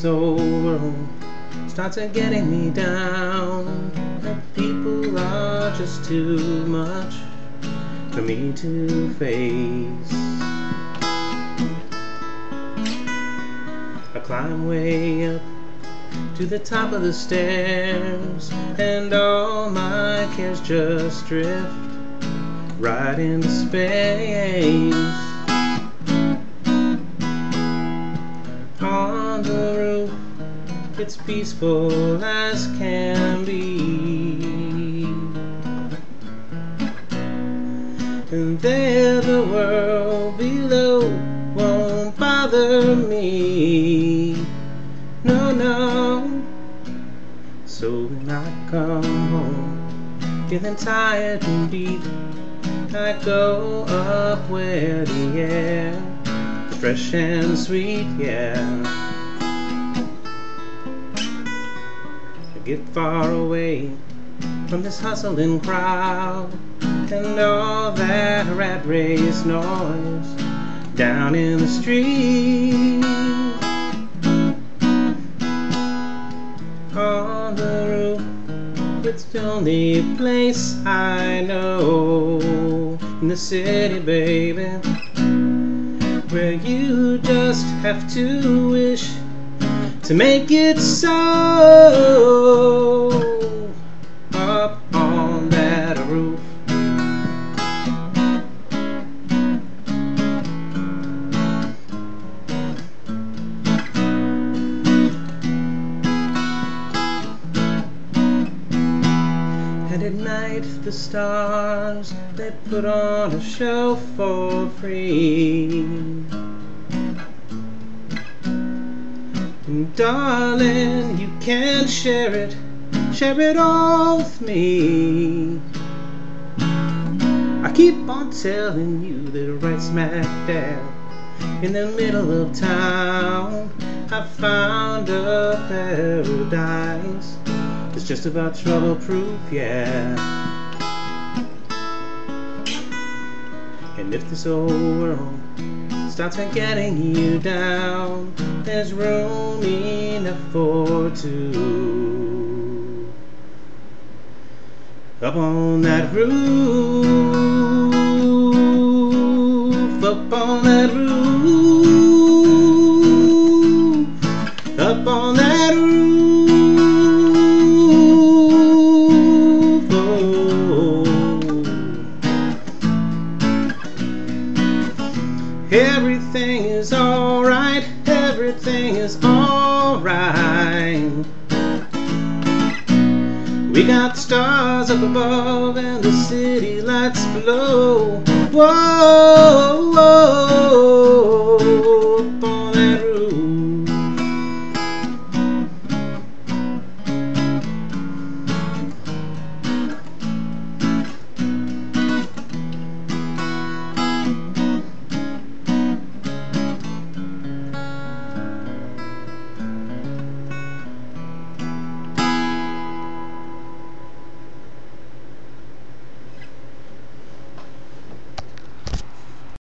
this old world starts getting me down, that people are just too much for me to face. I climb way up to the top of the stairs, and all my cares just drift right into space. On the roof, it's peaceful as can be, and there the world below won't bother me. No, no. So when I come home feeling tired and beat, I go up where the air is fresh and sweet, yeah. I get far away from this hustling crowd and all that rat race noise down in the street. On the roof, it's the only place I know in the city, baby, where you just have to wish to make it so. Up on that roof, and at night the stars, they put on a show for free. And darling, you can share it all with me. I keep on telling you that right smack dab in the middle of town, I found a paradise. It's just about trouble-proof, yeah. And if this old world starts getting you down, there's room enough for two. Up on that roof, up on that roof, up on that roof, oh. Everything is alright, everything is alright. We got stars up above and the city lights below. Whoa, whoa.